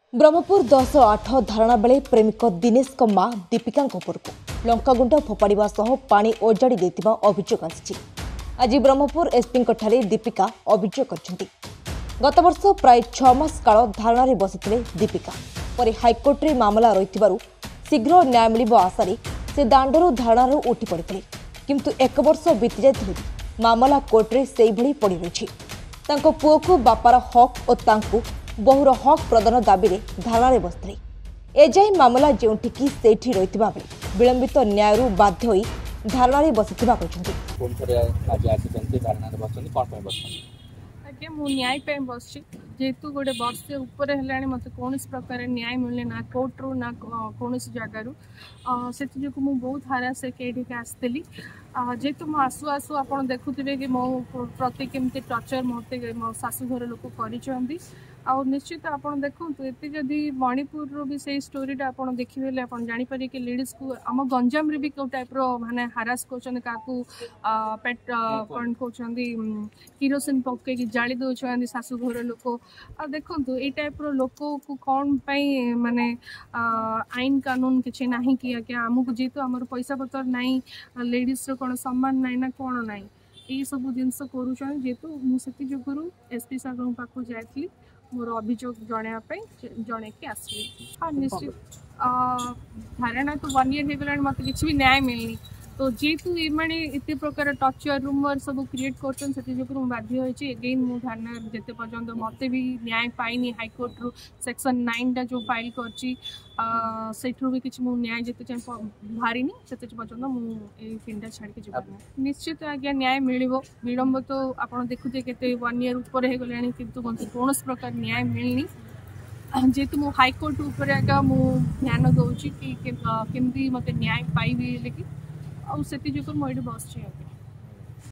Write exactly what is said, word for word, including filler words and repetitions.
ब्रह्मपुर दस आठ धारणा बेले प्रेमिक दिनेश मां दीपिका उपरकू लंकागुंड फोपाड़ा सह पानी ओजाड़ी देथिबा अभियोग आसी। आज ब्रह्मपुर एसपी दीपिका अभियोग करछंती। गत वर्ष प्राय छह मास काल धारणा बसिथिले दीपिका पर हाइकोर्ट मामला रही शीघ्र न्याय मिलिबो आशारे से दांडरू धारणारू उठी पड़ते किंतु एक वर्ष बीती जाइथिले मामला कोर्टे से भली पड़ी रही। तांको पुओ को बापार हक और तांको बहुर हक प्रदान दाबी में धारणा बसते एजाए मामला जोठिकी सेठी रही विलंबित न्याय बाध्य होई धारणा बसिथिबा कहछंती। आज्ञा मु न्याय पे बस जेहेतु गोटे वर्ष ऊपर है मत कौन प्रकार न्याय मिलने ना कोर्ट रू ना कौन जगार से मुझे बहुत हारास है आसती जेहेतु मु आसु आसु आप देखुवे कि मो प्रति केमती टर्चर मत मो शाशुघर लोक कर आउ निश्चित आप देखु ये जदि मणिपुर रो भी से स्टोरीटा आप देखिए आप जापर कि लेडीज को आम गंजाम भी कौ टाइप माने हारास कर पेट कौन कहते किरोसिन पकई जाली दौरान शाशुघर लोक आ देखु ये टाइप लोक को कौन पाई माने आईन कानून किसी ना कि आज्ञा आमको जेहेतु आम पैसा पतर नाई लेडीज कौन सम्मान नाई ना कौन नाई ये सब जिनस करूँ जेहेतु मुझे जो एसपी साहब पाक जाइली मोर अभियोग जनवाई जन के आसली। हाँ निश्चित धारणा तो वन इयर हो गला मत किसी भी न्याय मिलनी तो जेहेतु ये इतने प्रकार टर्चर रूमर सब क्रिएट कर बाध्य होती एगेन मो धारणा जिते पर्यंत मत भी न्याय पाइनी हाइकोर्ट रू सेक्शन नाइन टा जो फाइल कर भी किसी न्याय जिते बाहरी से पर्यटन मुझे फिल्ड छाड़ के जीवन निश्चित आज्ञा न्याय मिल विलंब तो आप देखुए के वन इयर उपर हो गला किंतु कौन प्रकार न्याय मिलनी जेहेतु मु हाइकोर्ट उपर आज्ञा मु ध्यान दूसरी कि केमती मत न्याय पाइबी कि आउ से मुझे बस।